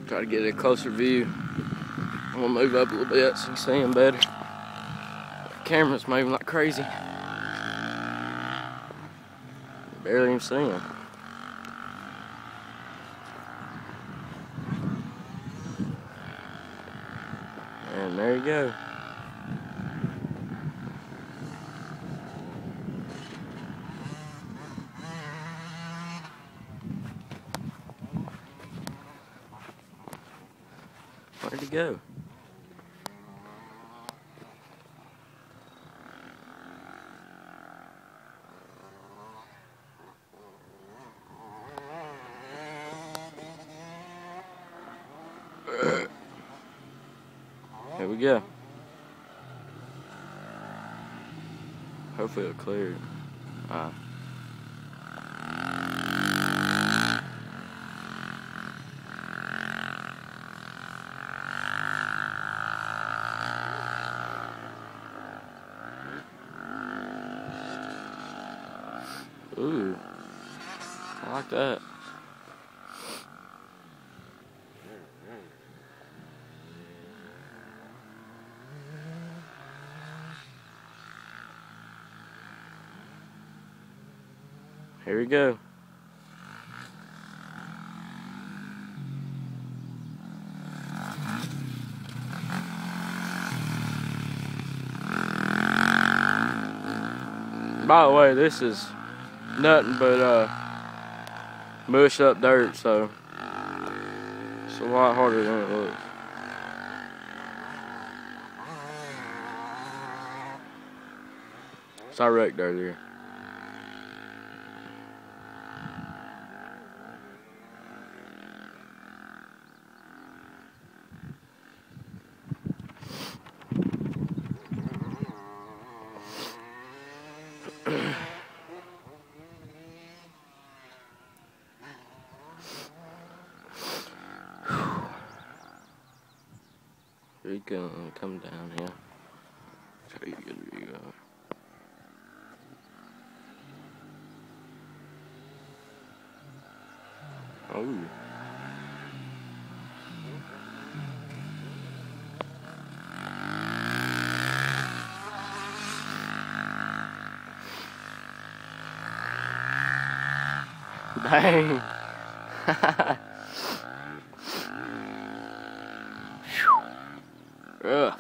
Try to get a closer view. I'm gonna move up a little bit so you can see him better. The camera's moving like crazy. Barely even see him. And there you go. Where'd he go? Here we go. Hopefully it'll clear. Ooh, I like that. Here we go. By the way, this is nothing but mushed up dirt, so it's a lot harder than it looks. So I wrecked earlier. You can come down here. Try to get a good view of it. Oh. Dang. Ugh.